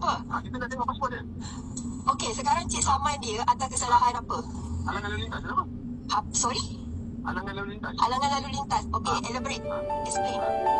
Apa? Kita nak tengok pasport dia. Okey, sekarang cik saman dia atas kesalahan apa? Halangan lalu lintas, kenapa? Sorry? Halangan lalu lintas. Halangan lalu lintas. Okey, elaborate. Explain.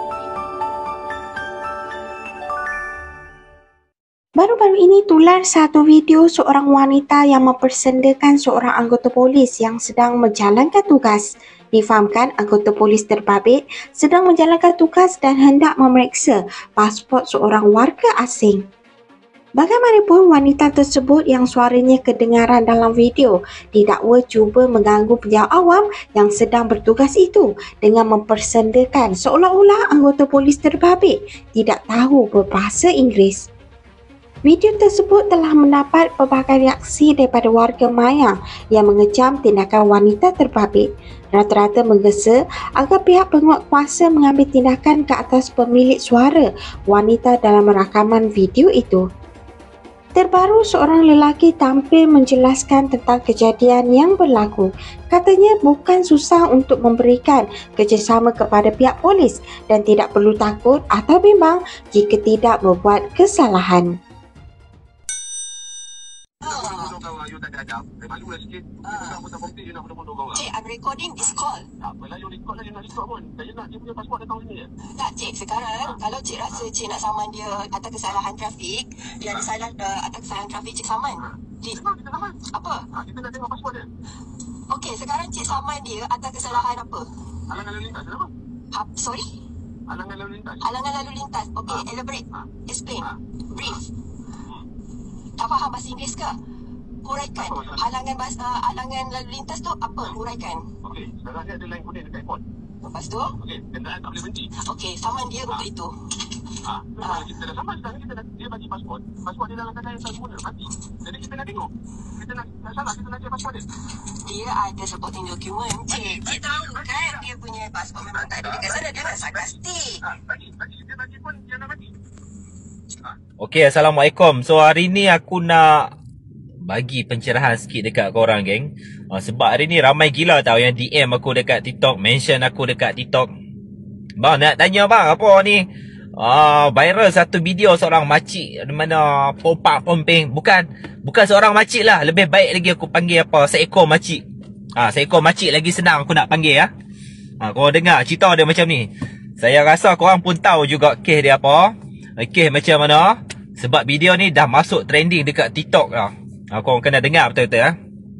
Baru-baru ini tular satu video seorang wanita yang mempersendakan seorang anggota polis yang sedang menjalankan tugas. Difahamkan anggota polis terbabit sedang menjalankan tugas dan hendak memeriksa pasport seorang warga asing. Bagaimanapun, wanita tersebut yang suaranya kedengaran dalam video didakwa cuba mengganggu penjawat awam yang sedang bertugas itu dengan mempersendakan seolah-olah anggota polis terbabit tidak tahu berbahasa Inggeris. Video tersebut telah mendapat pelbagai reaksi daripada warga maya yang mengecam tindakan wanita terbabit. Rata-rata menggesa agar pihak penguatkuasa mengambil tindakan ke atas pemilik suara wanita dalam rakaman video itu. Terbaru, seorang lelaki tampil menjelaskan tentang kejadian yang berlaku. Katanya bukan susah untuk memberikan kerjasama kepada pihak polis dan tidak perlu takut atau bimbang jika tidak membuat kesalahan. You tak ada. Malu lah sikit. Kita tak bukti you nak foto-foto kau. Cik, I'm recording this call. Tak apalah, you record lah, you nak record pun. Saya nak dia punya pasport datang sini je. Tak, cik, sekarang kalau cik rasa cik nak saman dia atas kesalahan trafik, dia ada salah atas kesalahan trafik, cik saman. Cik, Kita saman. apa? Kita nak tengok pasport dia. Okey, sekarang cik saman dia atas kesalahan apa? Halangan lalu lintas, kenapa? Sorry? Halangan lalu lintas. Halangan lalu lintas. Okey, elaborate. Explain. Brief. Tak faham bahasa Inggeris ke? Huraikan. Halangan lalu lintas tu apa? Huraikan. Okey, sekarang dia ada line kuning dekat airport. Lepas tu? Okey, kenderaan tak boleh berhenti. Okey, saman dia untuk itu. Kita dah saman sekarang, dia bagi pasport. Pasport dia dalam keadaan yang tak guna, mati. Jadi kita nak tengok. Kita nak salah, kita nak cek pasport dia. Dia ada supporting document. Cik tahu kan dia punya pasport memang tak ada dekat sana. Dia nak sarkastik. Bagi. Dia bagi pun dia nak bagi. Okey, Assalamualaikum. So hari ni aku nak bagi pencerahan sikit dekat korang, geng. Sebab hari ni ramai gila tau yang DM aku dekat TikTok, mention aku dekat TikTok. Bang, nak tanya bang, apa ni? Viral satu video seorang makcik di mana pompak pompeng. Bukan seorang makcik lah. Lebih baik lagi aku panggil apa? Seekor makcik. Seekor makcik lagi senang aku nak panggil ya. Korang dengar cerita dia macam ni. Saya rasa korang pun tahu juga kes dia apa. Kes macam mana. Sebab video ni dah masuk trending dekat TikTok lah. Korang kena dengar betul-betul ya.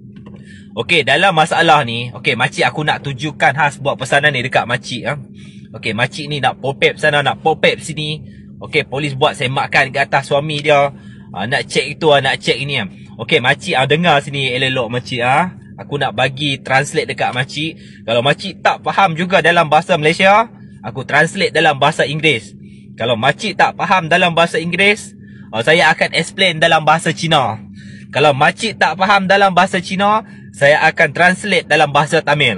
Okey, dalam masalah ni, okey, makcik aku nak tujukan khas buat pesanan ni dekat makcik ya. Okey, makcik ni nak popep sana, nak popep sini. Okey, polis buat semakan ke atas suami dia. Nak cek itu, nak cek ini. Okey, makcik dengar sini elok-elok makcik Aku nak bagi translate dekat makcik. Kalau makcik tak faham juga dalam bahasa Malaysia, aku translate dalam bahasa Inggeris. Kalau makcik tak faham dalam bahasa Inggeris, saya akan explain dalam bahasa Cina. Kalau makcik tak faham dalam bahasa Cina, saya akan translate dalam bahasa Tamil.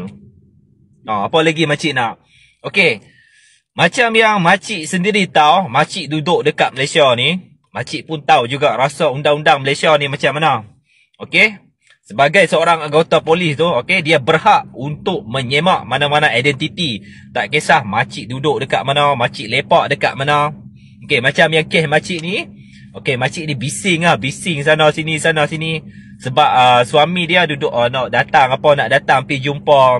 Apa lagi makcik nak? Okey. Macam yang makcik sendiri tahu, makcik duduk dekat Malaysia ni, makcik pun tahu juga rasa undang-undang Malaysia ni macam mana. Okey? Sebagai seorang anggota polis tu, okey, dia berhak untuk menyemak mana-mana identiti. Tak kisah makcik duduk dekat mana, makcik lepak dekat mana. Okey, macam yang kes makcik ni, okey, makcik ni bising sana sini. Sebab suami dia duduk nak datang pergi jumpa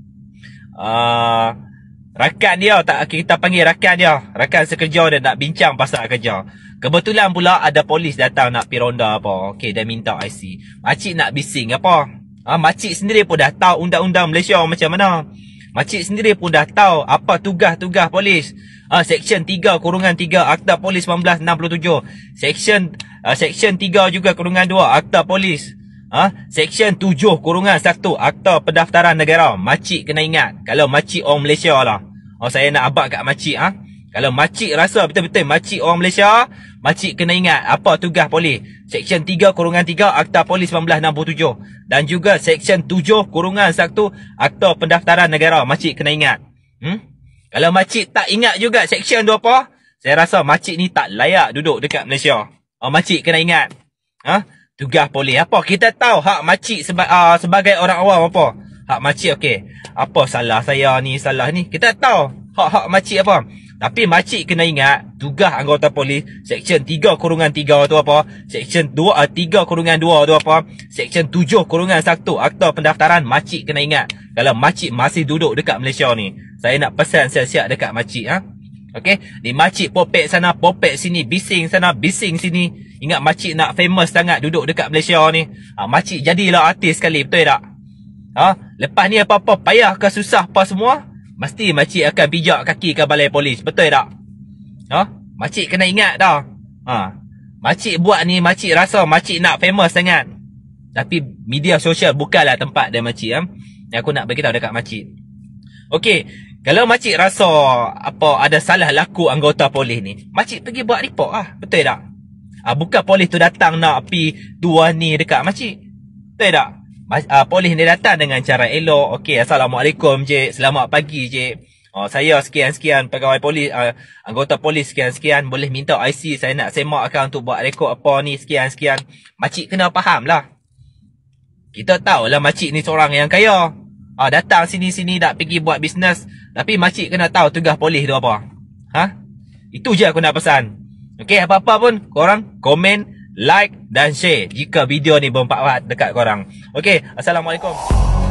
rakan dia, kita panggil rakan dia, rakan sekerja dia, nak bincang pasal kerja. Kebetulan pula ada polis datang nak pergi ronda apa. Okey, dia minta IC. Makcik nak bising apa? Makcik sendiri pun dah tahu undang-undang Malaysia macam mana. Makcik sendiri pun dah tahu apa tugas-tugas polis. Seksyen 3/3 Akta Polis 1967. Seksyen 3 juga /2 Akta Polis. Seksyen 7/1 Akta Pendaftaran Negara. Makcik kena ingat. Kalau makcik orang Malaysia lah. Saya nak abad kat makcik. Kalau makcik rasa betul-betul makcik orang Malaysia, makcik kena ingat apa tugas polis. Seksyen 3/3 Akta Polis 1967. Dan juga Seksyen 7/1 Akta Pendaftaran Negara. Makcik kena ingat. Kalau makcik tak ingat juga seksyen tu apa, saya rasa makcik ni tak layak duduk dekat Malaysia. Makcik kena ingat. Tugas polis apa? Kita tahu hak makcik sebagai orang awam apa. Hak makcik okey. Apa salah saya ni, salah ni. Kita tahu hak makcik apa. Tapi makcik kena ingat, tugas anggota polis Seksyen 3/3 tu apa, Seksyen 3/2 tu apa, Seksyen 7/1 Akta Pendaftaran. Makcik kena ingat. Kalau makcik masih duduk dekat Malaysia ni, saya nak pesan siap-siap dekat makcik. Okey, ni makcik popek sana, popek sini, bising sana, bising sini. Ingat makcik nak famous sangat duduk dekat Malaysia ni. Makcik jadilah artis sekali, betul tak? Lepas ni apa-apa payah ke susah apa semua, mesti makcik akan pijak kaki ke balai polis, betul tak? Makcik kena ingat dah. Makcik buat ni, makcik rasa makcik nak famous sangat. Tapi media sosial bukanlah tempat dia makcik. Yang aku nak beritahu dekat makcik. Okey, kalau makcik rasa apa ada salah laku anggota polis ni, makcik pergi buat report betul tak? Bukan polis tu datang nak pergi tuan ni dekat makcik. Betul tak? Polis ni datang dengan cara elok. Okey, Assalamualaikum cik, selamat pagi cik. Saya sekian-sekian pegawai polis, anggota polis sekian-sekian, boleh minta IC, saya nak semakkan untuk buat rekod apa ni sekian-sekian. Makcik kena faham lah. Kita tahulah makcik ni seorang yang kaya. Datang sini-sini nak pergi buat bisnes, tapi makcik kena tahu tugas polis tu apa. Itu je aku nak pesan. Okey, apa-apa pun korang komen, like dan share jika video ni bermanfaat dekat korang. Okey, Assalamualaikum.